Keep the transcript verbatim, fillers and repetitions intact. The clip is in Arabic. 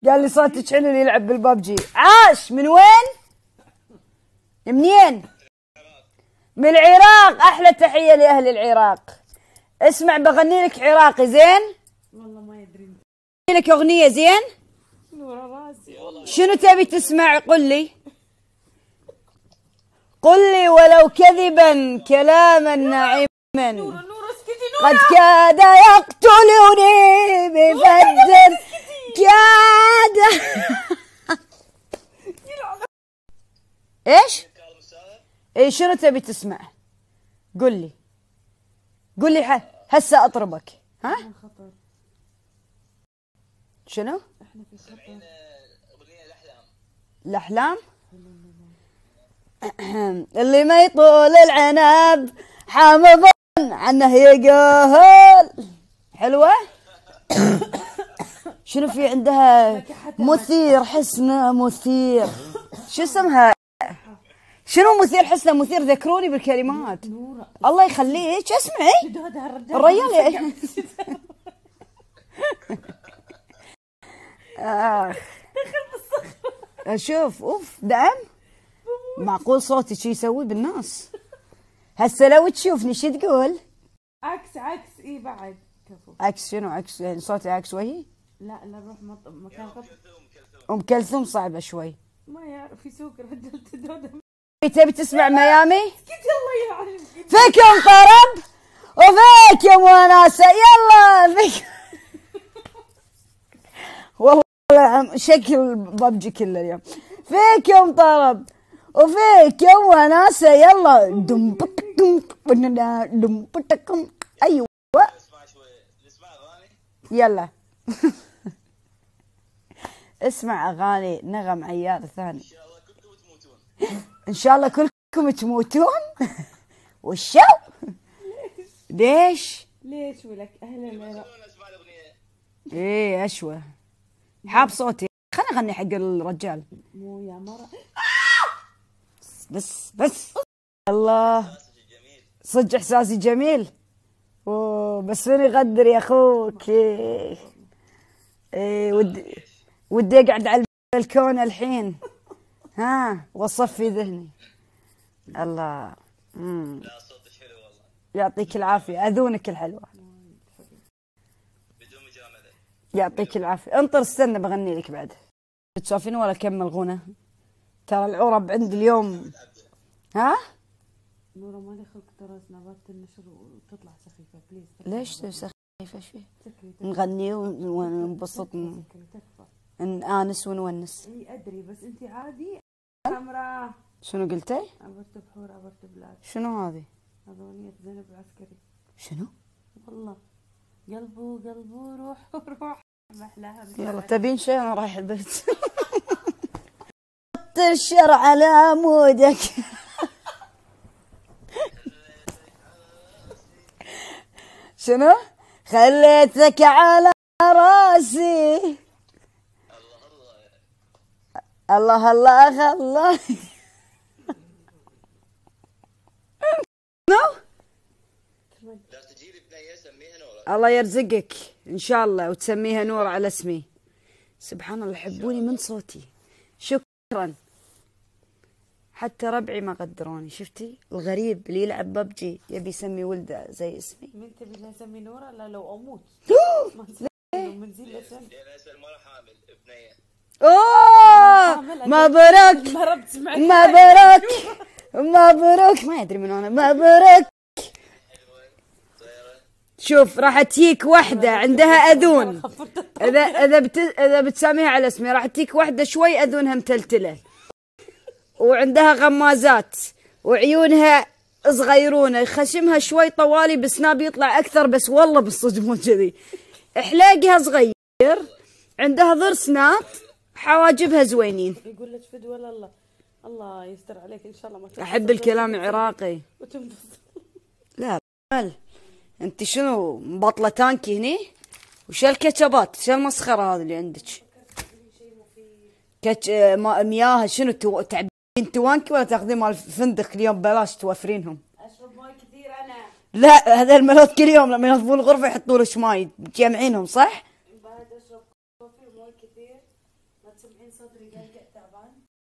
قال لي صوتك حلو اللي يلعب بالبابجي. عاش. من وين؟ منين؟ من العراق. احلى تحيه لاهل العراق. اسمع بغني لك عراقي زين؟ والله ما يدري. لك اغنيه زين؟ نور راسي والله. شنو تبي تسمع؟ قل لي قل لي ولو كذبا كلاما ناعما. نور نور اسكتي نور. قد كاد يقتلني بفد كاد. ايش؟ اي شنو تبي تسمع؟ قل لي قل لي هسه اطربك. ها؟ شنو؟ احنا في خطر. الاحلام اللي ما يطول العنب حامض عنه يقول. حلوه. شنو في عندها؟ مثير حسنه مثير. شو اسمها؟ شنو مثير حسنه مثير؟ ذكروني بالكلمات. نورة الله يخليك. اسمعي الرجال. اخ شوف اوف دعم. معقول صوتي شي يسوي بالناس؟ هسه لو تشوفني شو تقول؟ عكس عكس. اي بعد كفو. عكس شنو عكس؟ يعني صوتي عكس وجهي؟ لا لا نروح مكان خط. ام كلثوم صعبه شوي. ما يعرف في سوق رجل تدوده. تبي تسمع ميامي؟ اسكتي الله يعلم. فيكم طرب وفيكم وناسه. يلا فيكم. والله شكل ببجي كله اليوم. فيكم طرب وفيكم وناسه. يلا دم بتكم دم بتكم. ايوه يلا. اسمع اغاني نغم عيار ثاني. ان شاء الله كلكم تموتون. وشو؟ ليش؟ ليش ولك اهلا العراق. ايه اشوى حاب صوتي. خليني اغني حق الرجال. مو يا مرة. بس بس الله صدق احساسي جميل. اوه بس فين يقدر يا اخوك. ايه, إيه ودي ودي اقعد على البلكونه الحين. ها واصفي ذهني. الله. امم لا صوتك حلو والله. يعطيك العافيه. اذونك الحلوه. بدون مجامله. يعطيك العافيه. انطر استنى بغني لك بعد. تسولفين ولا كمل غنى؟ ترى العرب عندي اليوم. ها؟ نورة ما لي خلق ترى نبات النشر وتطلع سخيفه بليز. ليش سخيفه؟ ايش فيه؟ نغني وننبسط نآنس ونونس. اي ادري بس انت عادي. حمراء. شنو قلتي؟ عبرت بحور عبرت بلاد. شنو هذه؟ هذا اغنية زينب العسكري. شنو؟ والله قلبو قلبو روح روح محلاها. يلا تبين شيء؟ انا رايح البيت. حط الشر على عمودك. شنو؟ خليتك على راسي. الله الله الله. نو لا تجيلي بنيه سميها نورة. الله يرزقك ان شاء الله وتسميها نور على اسمي. سبحان الله يحبوني من صوتي. شكرا. حتى ربعي ما قدروني. شفتي الغريب اللي يلعب ببجي يبي يسمي ولده زي اسمي. من تبي نسمي نورة؟ لا لو اموت. من زين الاسم. لان اسال مره حامل بنيه. اوه مبروك مبروك مبروك. ما يدري من انا. مبروك. شوف راح تجيك واحده عندها اذون. اذا اذا بت... اذا بتسميها على اسمي راح تجيك واحده شوي اذونها متلتله وعندها غمازات وعيونها صغيرونه خشمها شوي طوالي بسناب يطلع اكثر. بس والله بالصدق مو كذي. حلاقها صغير عندها ضرس ناط حواجبها زوينين. يقول لك فد ولا الله الله يستر عليك ان شاء الله. ما احب الكلام العراقي. وتنبسط. لا مال انت شنو مبطله تانكي هني؟ وش الكاتشبات؟ شو المسخره هذه اللي عندك؟ كاتش مياه شنو تو... تعبين توانكي ولا تاخذين مال فندق اليوم بلاش توفرينهم؟ اشرب ماي كثير انا. لا هذا الملوت كل يوم لما ينظفون الغرفه يحطوا لك ماي تجمعينهم صح؟ بعد اشرب كوفي وماي كثير. ما تسمعين صدري قلقع تعبان؟